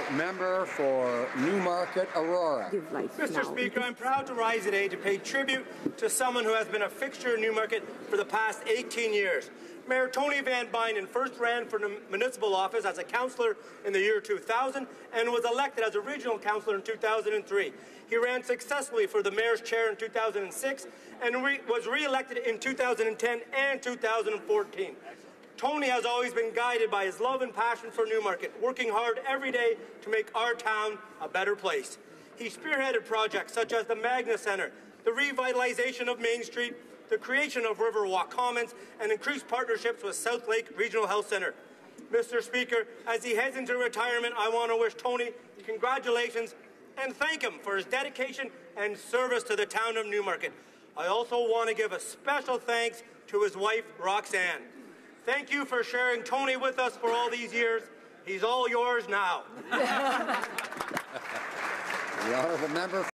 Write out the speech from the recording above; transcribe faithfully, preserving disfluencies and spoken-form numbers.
member for Newmarket, Aurora. Mister Speaker, I'm proud to rise today to pay tribute to someone who has been a fixture in Newmarket for the past eighteen years. Mayor Tony Van Bynen first ran for the municipal office as a councillor in the year two thousand and was elected as a regional councillor in two thousand three. He ran successfully for the mayor's chair in two thousand six and re was re-elected in two thousand ten and two thousand fourteen. Tony has always been guided by his love and passion for Newmarket, working hard every day to make our town a better place. He spearheaded projects such as the Magna Centre, the revitalization of Main Street, the creation of Riverwalk Commons, and increased partnerships with South Lake Regional Health Centre. Mister Speaker, as he heads into retirement, I want to wish Tony congratulations and thank him for his dedication and service to the town of Newmarket. I also want to give a special thanks to his wife, Roxanne. Thank you for sharing Tony with us for all these years. He's all yours now. The honourable member